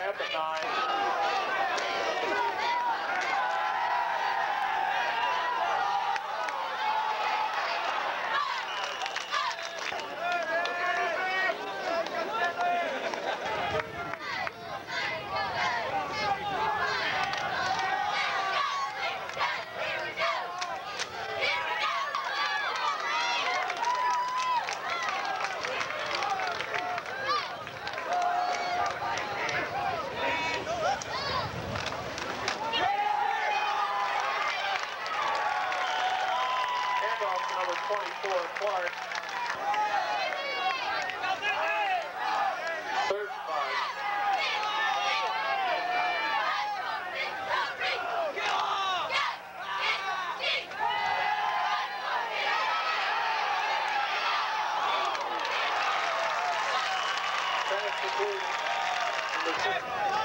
at the 9. Number 24, Clark. Third and 5. Pass complete. Number 6.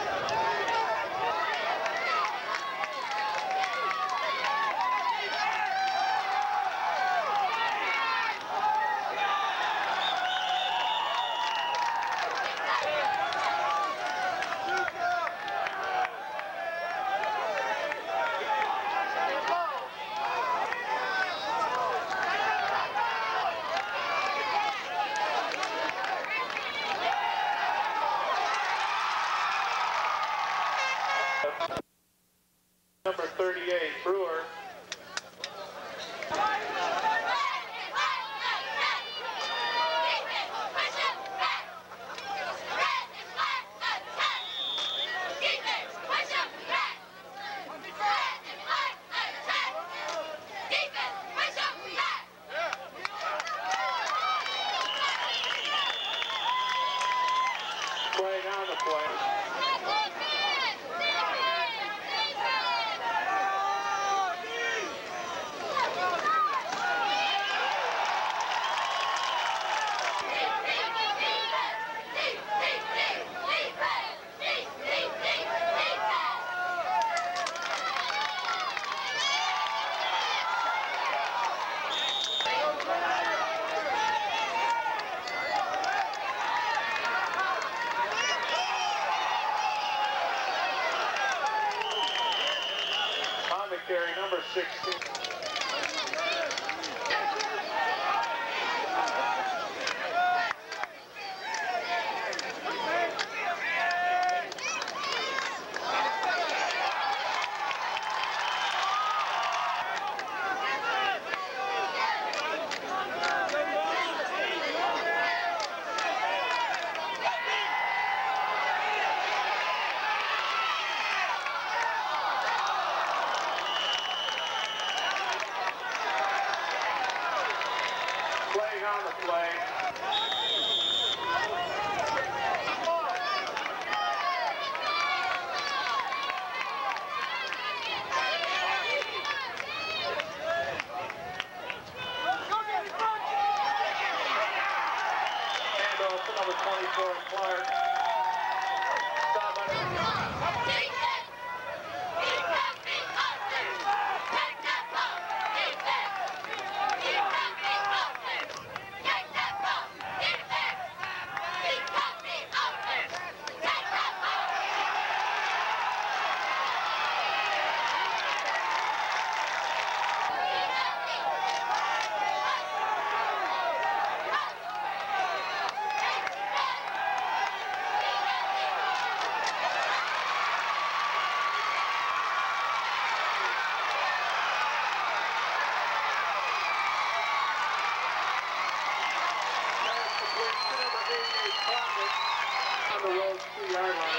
Number 38, Brewer. Play on the play. Carry number 16. On the play. Handoff to number 24, Clark. Stop on on the Rhodes 2-yard line.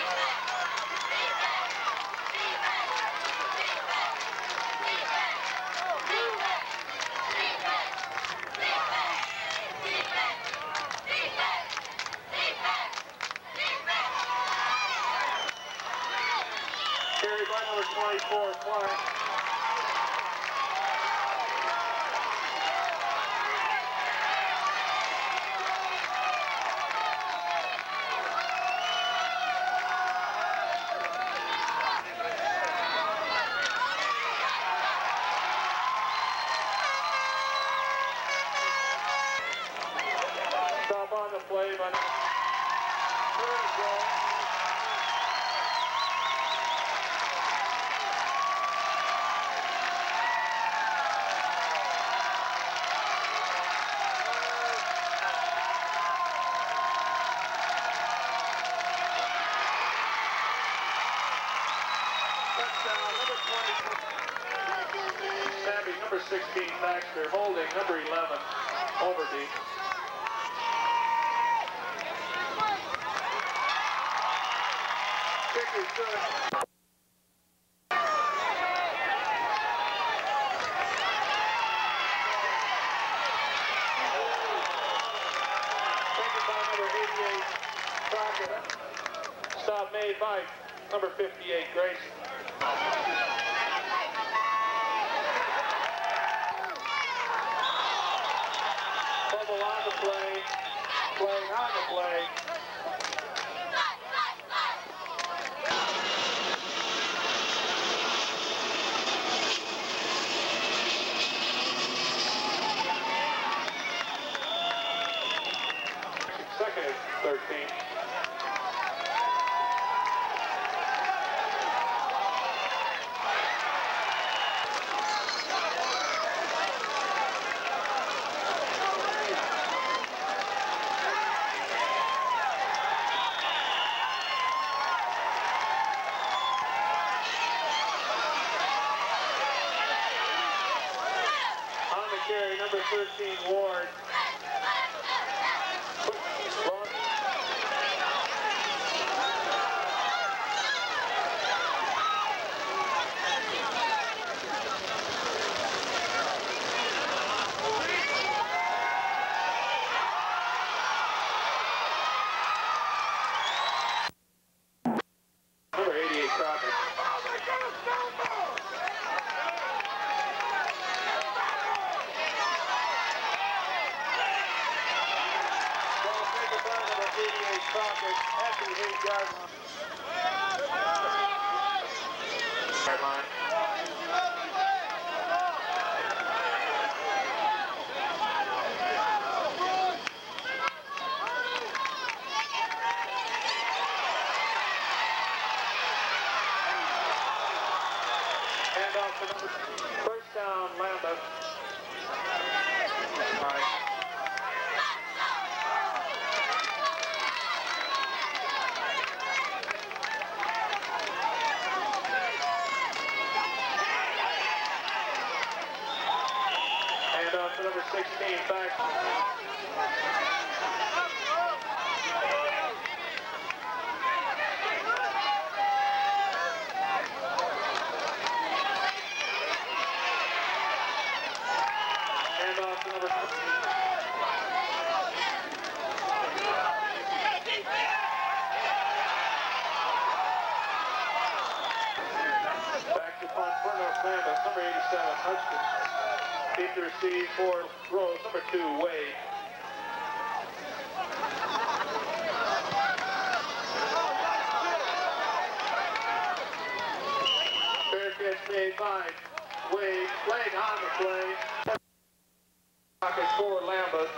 Carry by number 24, Clark. Stop on the play by third and goal. Sammy, number 16, Baxter, holding, number 11, Overdy. Kick is good. Taken by number 88, Crockett. Stop made by number 58, Grayson. Bubble on the play, playing on the play. Second is 13. On the carry, number 13, Ward. Number 88, Crockett. Ball taken by number 88, Crockett at the 8-yard line. Yard line. Hand off to number, first down, Lambuth. All right. Hand off to number 16, back. Hand off to number 15. Back to punt for North Lambuth, number 87, Hudson. Deep to receive for Rhodes, number 2, Wade. Fair catch made by Wade, playing on the play. Pocket for Lambuth.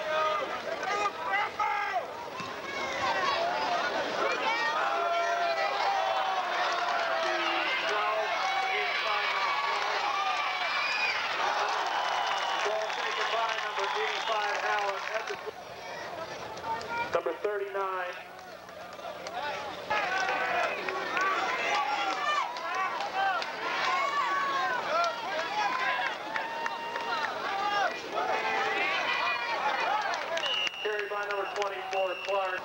Ball taken by number 85, Allen, at the number 39. Carried by number 24, Clark.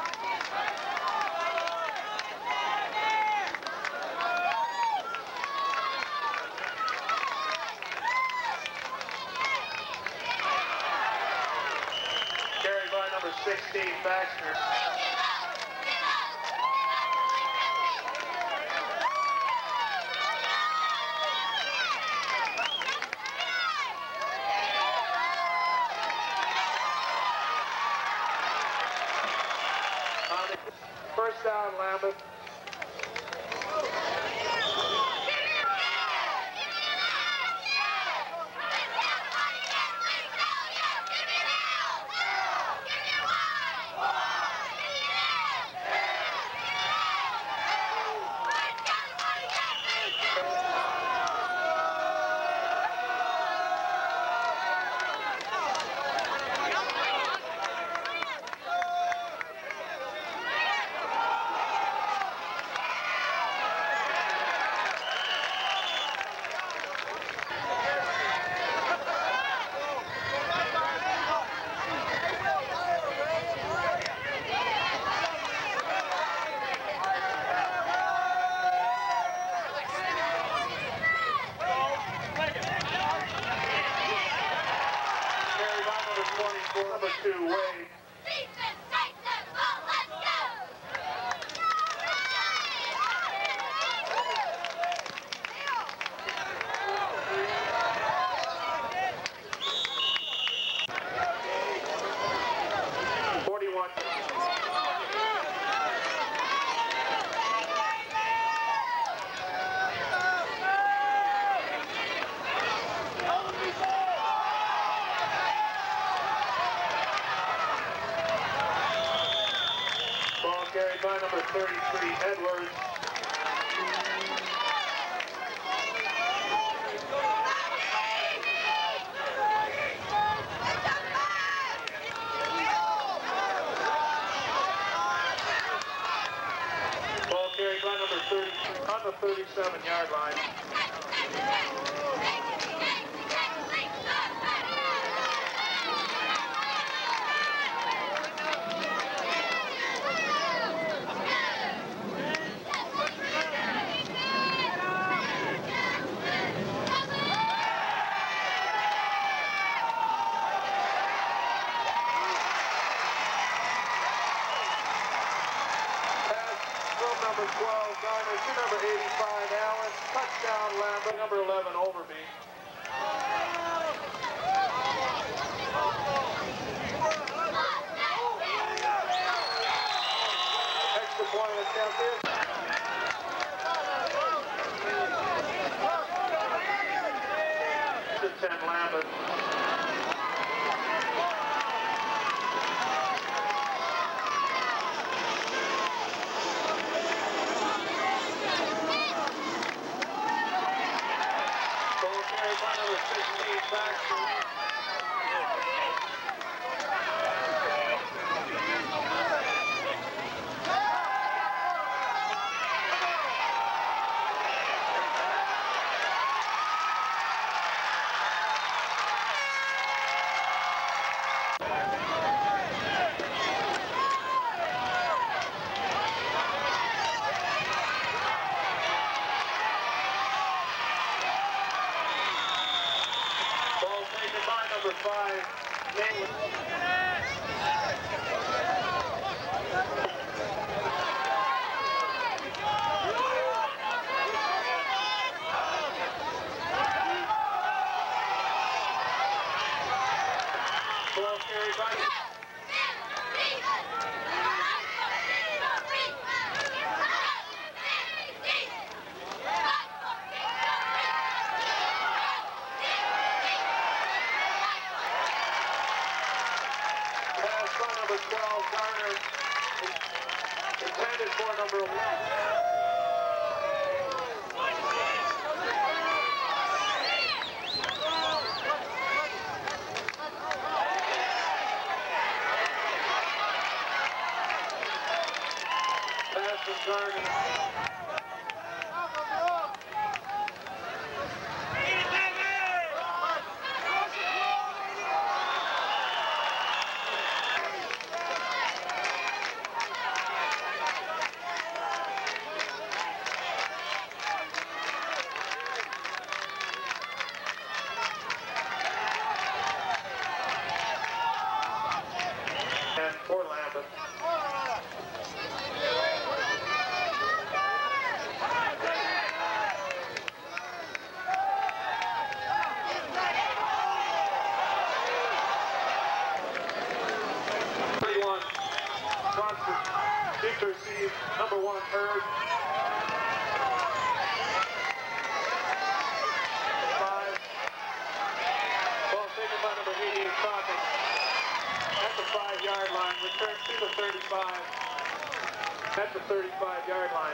Carried by number 16, Baxter. First down, Lambuth. 33, Edwards. Ball carried by number 30 on the 37-yard line. Number 12, Garner, to number 85, Allen. Touchdown, Lambuth. Number 11, Overby. Extra point attempted. To 10, Lambuth. Number 16, Baxter. Number 5, ball carried by number 12, Garner, intended for number 1. Pass from Garner. And for Lambuth. Deep to receive, number 1, Hurd. 5. Ball taken by number 88, Crockett. At the 5-yard line, return to the 35. At the 35-yard line.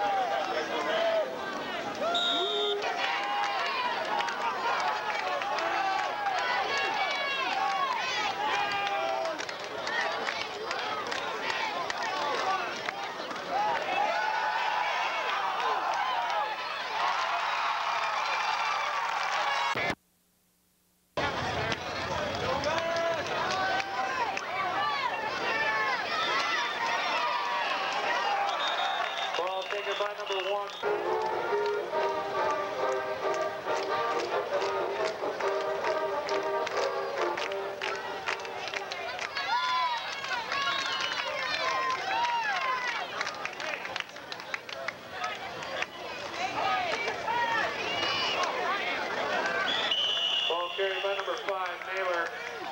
Ball taken by number 1. Ball carried by number 5, Naylor.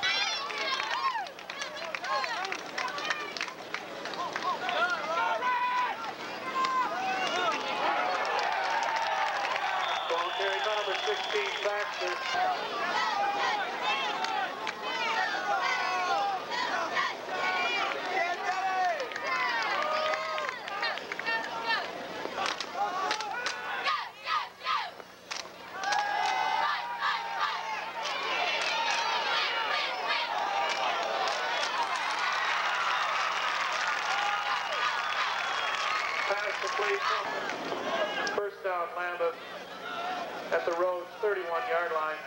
Ball carried by number 16, Baxter. complete. First down, Lambuth at the Rhodes 31-yard line.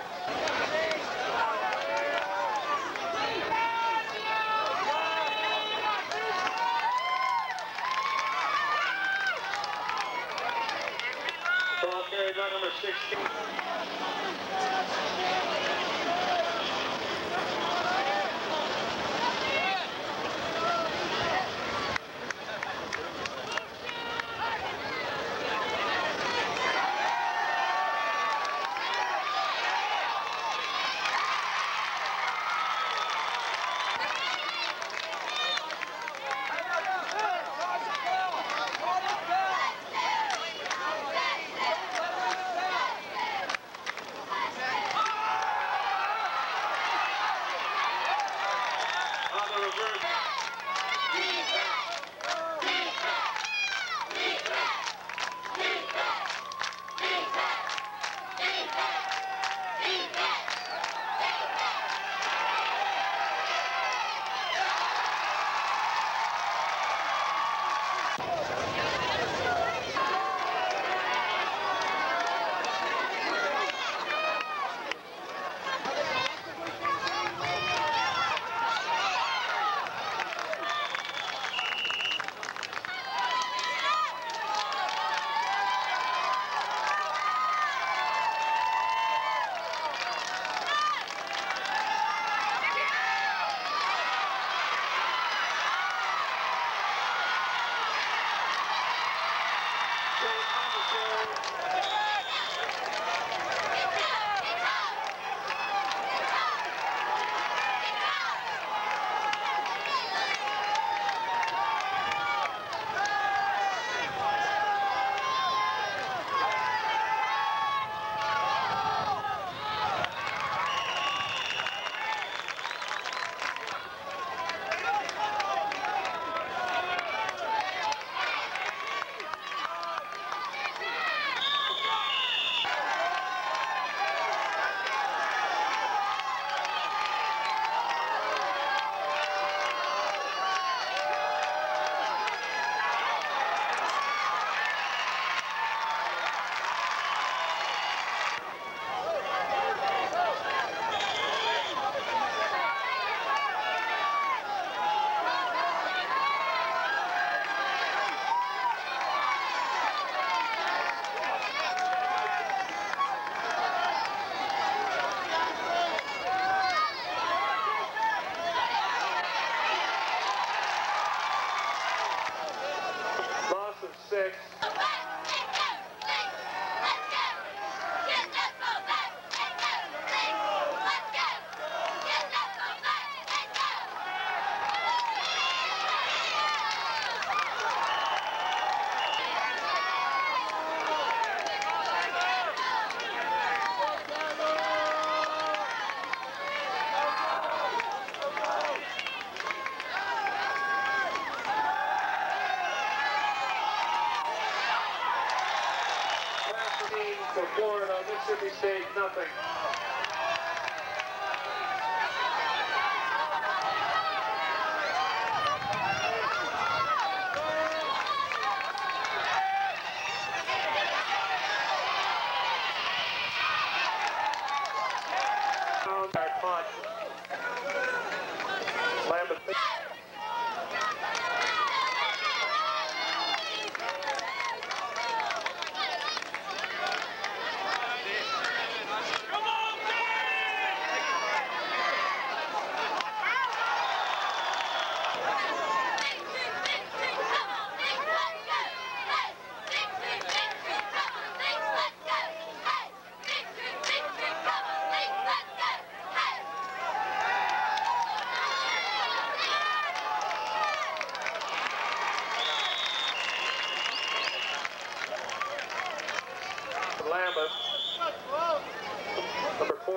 Ball carried by number 16. Loss of 6. For Florida, Mississippi State, nothing. Our punt. Lambuth. Lambuth, number 4.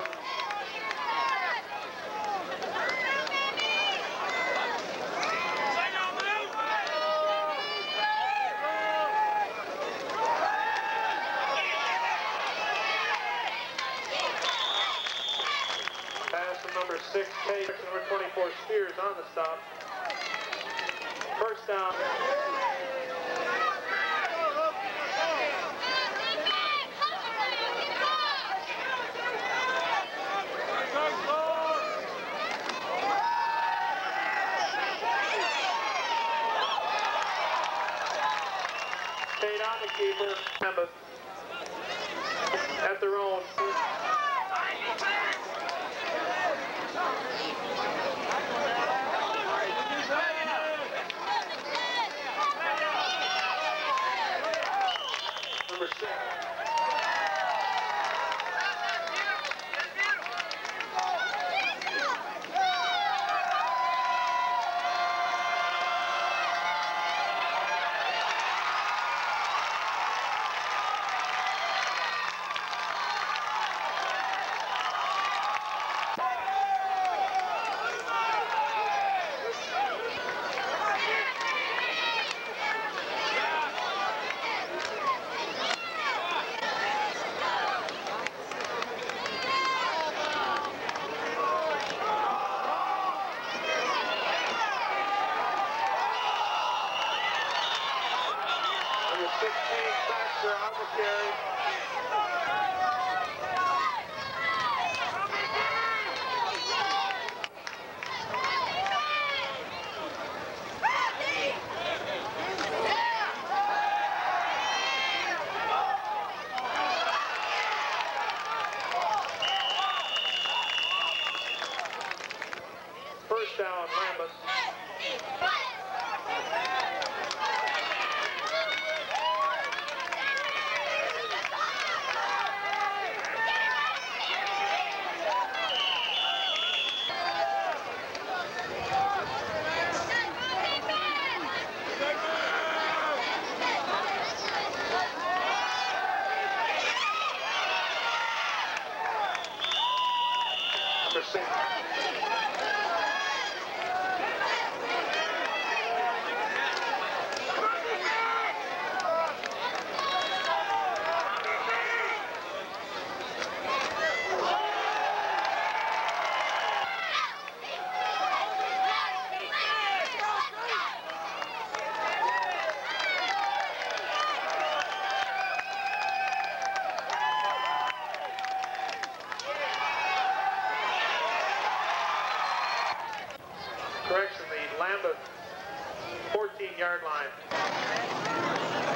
Pass from number 6, K, number 24, Spears on the stop. First down. paid on the keeper. Lambuth at their own. Number 6. Number 16, Baxter on the carry. First down, Lambuth. Number 6. Correction, the Lambuth 14-yard line.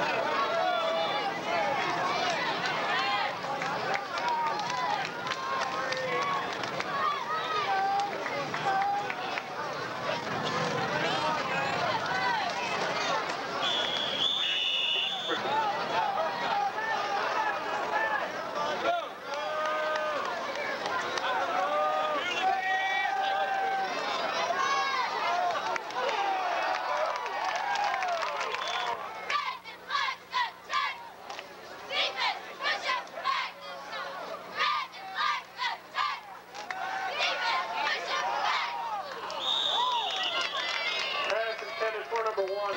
Pass intended for number 1.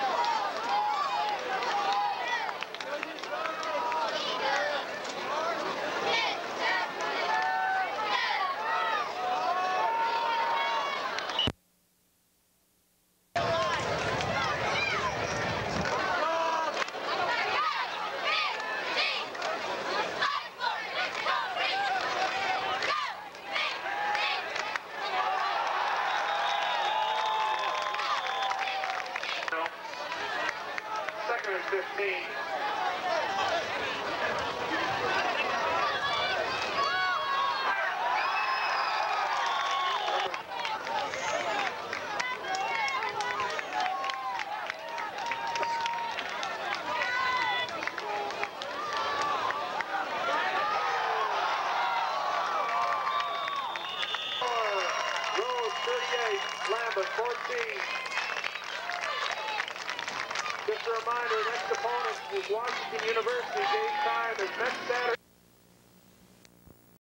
Second and 15. Rhodes 38, Lambuth 14. Just a reminder, next opponent is Washington University. Game time is next Saturday.